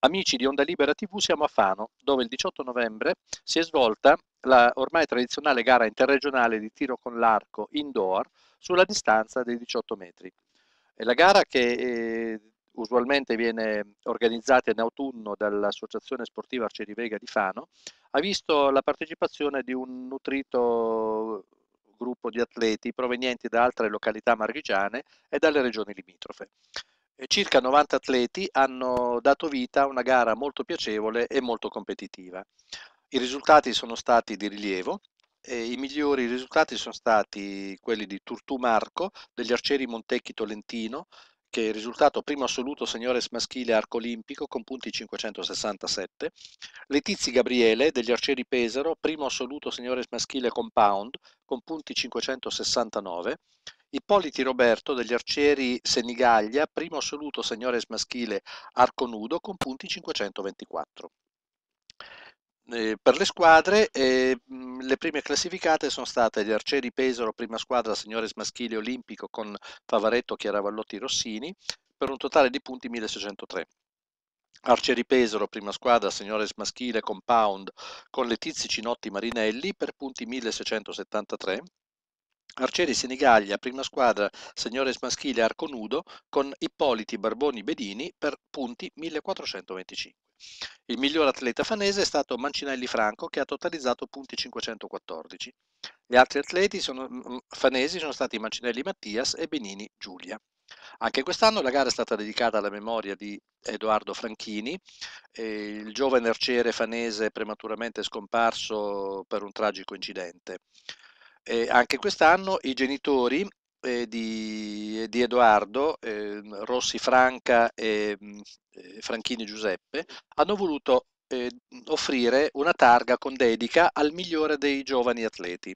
Amici di Onda Libera TV, siamo a Fano, dove il 18 novembre si è svolta la ormai tradizionale gara interregionale di tiro con l'arco indoor sulla distanza dei 18 metri. È la gara che usualmente viene organizzata in autunno dall'Associazione Sportiva Arcieri Vega di Fano, ha visto la partecipazione di un nutrito gruppo di atleti provenienti da altre località marchigiane e dalle regioni limitrofe. Circa 90 atleti hanno dato vita a una gara molto piacevole e molto competitiva. I risultati sono stati di rilievo e i migliori risultati sono stati quelli di Turtù Marco degli arcieri Montecchi Tolentino, che è risultato primo assoluto seniores maschile arco olimpico con punti 567, Letizzi Gabriele degli arcieri Pesaro, primo assoluto seniores maschile compound con punti 569, Ippoliti Roberto degli arcieri Senigallia, primo assoluto seniores maschile arco nudo con punti 524. Per le squadre, le prime classificate sono state gli arcieri Pesaro, prima squadra seniores maschile olimpico con Favaretto, Chiaravallotti, Rossini, per un totale di punti 1603. Arcieri Pesaro, prima squadra seniores maschile compound con Letizia Cinotti Marinelli per punti 1673. Arcieri Senigallia, prima squadra seniores maschile arco nudo con Ippoliti Barboni Bedini per punti 1425. Il miglior atleta fanese è stato Mancinelli Franco, che ha totalizzato punti 514. Gli altri atleti fanesi sono stati Mancinelli Mattias e Benini Giulia. Anche quest'anno la gara è stata dedicata alla memoria di Edoardo Franchini, il giovane arciere fanese prematuramente scomparso per un tragico incidente. Anche quest'anno i genitori di Edoardo, Rossi Franca e Franchini Giuseppe, hanno voluto offrire una targa con dedica al migliore dei giovani atleti.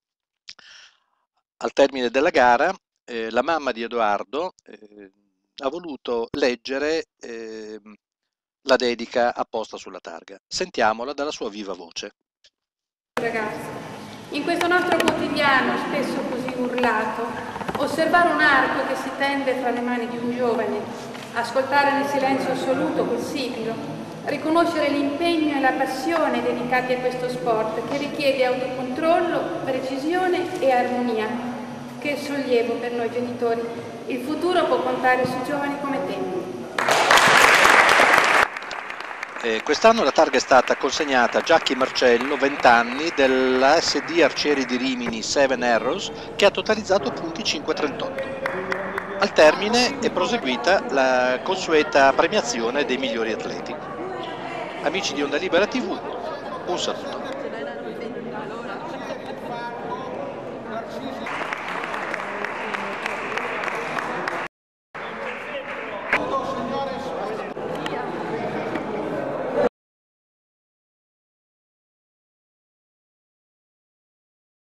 Al termine della gara, la mamma di Edoardo ha voluto leggere la dedica apposta sulla targa. Sentiamola dalla sua viva voce. Ragazzi, in questo nostro quotidiano, spesso così urlato, osservare un arco che si tende fra le mani di un giovane, ascoltare nel silenzio assoluto quel sibilo, riconoscere l'impegno e la passione dedicati a questo sport che richiede autocontrollo, precisione e armonia. Che sollievo per noi genitori. Il futuro può contare su giovani come te. Quest'anno la targa è stata consegnata a Giacchi Marcello, 20 anni, della SD Arcieri di Rimini 7 Arrows, che ha totalizzato punti 538. Al termine è proseguita la consueta premiazione dei migliori atleti. Amici di Onda Libera TV, un saluto.